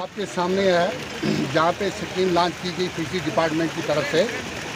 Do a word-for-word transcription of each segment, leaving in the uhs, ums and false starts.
आपके सामने है जहाँ पे स्कीम लॉन्च की गई फिशरी डिपार्टमेंट की तरफ से,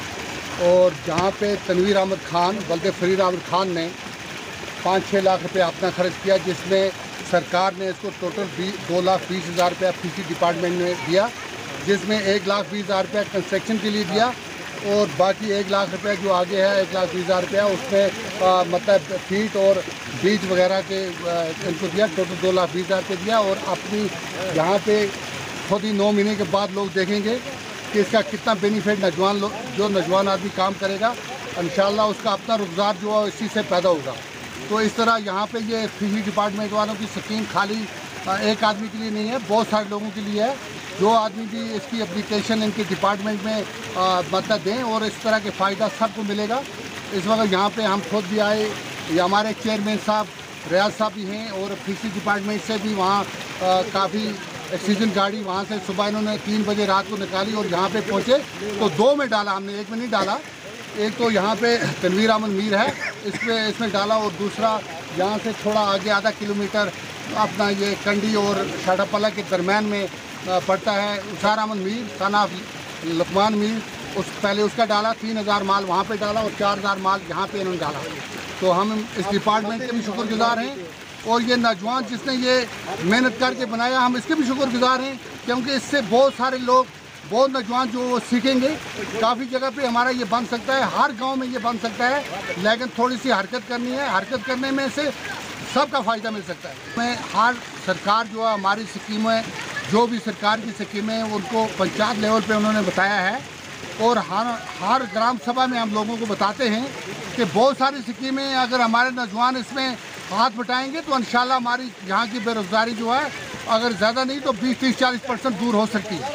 और जहाँ पे तनवीर अहमद खान बल्कि फरीद अहमद खान ने पाँच छः लाख रुपए अपना खर्च किया, जिसमें सरकार ने इसको टोटल दो लाख बीस हज़ार रुपया फिशरी डिपार्टमेंट में दिया, जिसमें एक लाख बीस हज़ार रुपया कंस्ट्रक्शन के लिए दिया और बाकी एक लाख रुपया जो आगे है एक लाख बीस हज़ार रुपया उसमें आ, मतलब फीट और बीज वगैरह के आ, इनको दिया। टोटल दो लाख बीस हज़ार रुपये दिया। और अपनी यहाँ पे खुद ही नौ महीने के बाद लोग देखेंगे कि इसका कितना बेनिफिट नौजवान लोग जो नौजवान आदमी काम करेगा, इंशाल्लाह उसका अपना रोज़गार जो है इसी से पैदा होगा। तो इस तरह यहाँ पे ये फिशरी डिपार्टमेंट वालों की स्कीम खाली एक आदमी के लिए नहीं है, बहुत सारे लोगों के लिए है। जो आदमी भी इसकी एप्लीकेशन इनके डिपार्टमेंट में मतलब दें और इस तरह के फ़ायदा सबको मिलेगा। इस वक्त यहाँ पे हम खुद भी आए, ये हमारे चेयरमैन साहब रियाज साहब भी हैं और फिशरी डिपार्टमेंट से भी वहाँ काफ़ी ऑक्सीजन गाड़ी वहाँ से सुबह इन्होंने तीन बजे रात को निकाली और यहाँ पे पहुँचे तो दो में डाला हमने, एक में नहीं डाला। एक तो यहाँ पे तनवीर अहमद मीर है इसमें इसमें डाला और दूसरा यहाँ से थोड़ा आगे आधा किलोमीटर अपना ये कंडी और शाटापला के दरमियान में पड़ता है उसार अहमद मीर सनाफ लुकमान मीर, उस पहले उसका डाला तीन हज़ार माल वहाँ पे डाला और चार हज़ार माल यहाँ पे इन्होंने डाला। तो हम इस डिपार्टमेंट के भी शुक्रगुजार हैं और ये नौजवान जिसने ये मेहनत करके बनाया हम इसके भी शुक्रगुजार हैं, क्योंकि इससे बहुत सारे लोग बहुत नौजवान जो सीखेंगे। काफ़ी जगह पे हमारा ये बन सकता है, हर गांव में ये बन सकता है, लेकिन थोड़ी सी हरकत करनी है। हरकत करने में से सबका फ़ायदा मिल सकता है। मैं हर सरकार जो है हमारी स्कीमें जो भी सरकार की स्कीमें हैं उनको पंचायत लेवल पे उन्होंने बताया है और हर हर ग्राम सभा में हम लोगों को बताते हैं कि बहुत सारी स्कीमें अगर हमारे नौजवान इसमें हाथ बटाएंगे तो इंशाल्लाह हमारी यहाँ की बेरोज़गारी जो है अगर ज़्यादा नहीं तो बीस तीस चालीस परसेंट दूर हो सकती है।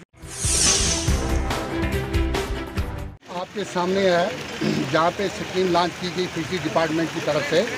आपके सामने है जहाँ पे स्कीम लॉन्च की गई फिशरी डिपार्टमेंट की तरफ से,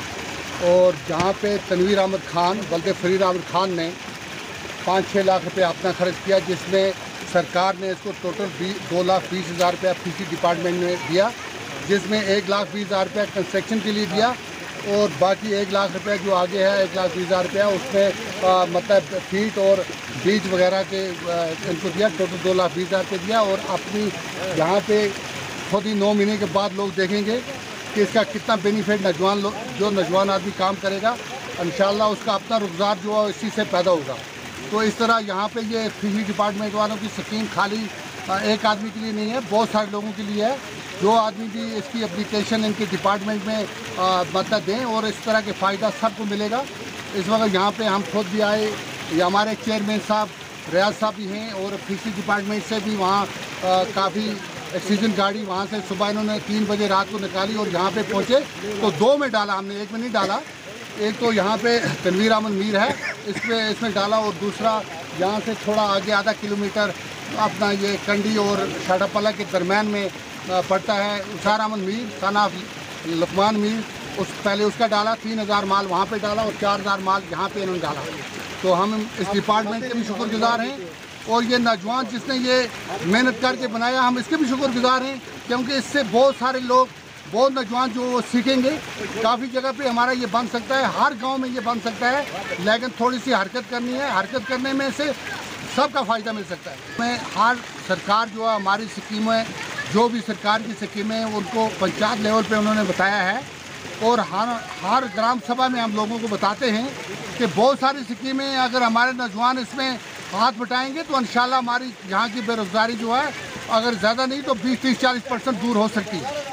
और जहाँ पे तनवीर अहमद खान बल्कि फरीद अहमद खान ने पाँच छः लाख रुपए अपना खर्च किया, जिसमें सरकार ने इसको टोटल दो लाख बीस हज़ार रुपया फिशरी डिपार्टमेंट में दिया, जिसमें एक लाख बीस हज़ार रुपया कंस्ट्रक्शन के लिए दिया और बाकी एक लाख रुपया जो आगे है एक लाख बीस हज़ार रुपया उसमें आ, मतलब फीट और बीज वगैरह के आ, इनको दिया। टोटल दो लाख बीस हज़ार रुपये दिया। और अपनी यहाँ पे खुद ही नौ महीने के बाद लोग देखेंगे कि इसका कितना बेनिफिट नौजवान लोग जो नौजवान आदमी काम करेगा, इंशाल्लाह उसका अपना रोज़गार जो है इसी से पैदा होगा। तो इस तरह यहाँ पे ये फिशरी डिपार्टमेंट वालों की स्कीम खाली एक आदमी के लिए नहीं है, बहुत सारे लोगों के लिए है। जो आदमी भी इसकी एप्लीकेशन इनके डिपार्टमेंट में मतलब दें और इस तरह के फ़ायदा सबको मिलेगा। इस वक्त यहाँ पे हम खुद भी आए, ये हमारे चेयरमैन साहब रियाज साहब भी हैं और फिशरी डिपार्टमेंट से भी वहाँ काफ़ी ऑक्सीजन गाड़ी वहाँ से सुबह इन्होंने तीन बजे रात को निकाली और यहाँ पे पहुँचे तो दो में डाला हमने, एक में नहीं डाला। एक तो यहाँ पे तनवीर अहमद मीर है इसमें इसमें डाला और दूसरा यहाँ से थोड़ा आगे आधा किलोमीटर अपना ये कंडी और शाटापला के दरमियान में पड़ता है उसार अहमद मीर सनाफ लुकमान मीर, उस पहले उसका डाला तीन हज़ार माल वहाँ पे डाला और चार हज़ार माल यहाँ पे इन्होंने डाला। तो हम इस डिपार्टमेंट के भी शुक्रगुजार हैं और ये नौजवान जिसने ये मेहनत करके बनाया हम इसके भी शुक्रगुजार हैं, क्योंकि इससे बहुत सारे लोग बहुत नौजवान जो सीखेंगे। काफ़ी जगह पे हमारा ये बन सकता है, हर गांव में ये बन सकता है, लेकिन थोड़ी सी हरकत करनी है। हरकत करने में से सबका फ़ायदा मिल सकता है। मैं हर सरकार जो है हमारी स्कीमें जो भी सरकार की स्कीमें हैं उनको पंचायत लेवल पे उन्होंने बताया है और हर हर ग्राम सभा में हम लोगों को बताते हैं कि बहुत सारी स्कीमें अगर हमारे नौजवान इसमें हाथ बटाएंगे तो इंशाल्लाह हमारी यहाँ की बेरोज़गारी जो है अगर ज़्यादा नहीं तो बीस तीस चालीस परसेंट दूर हो सकती है।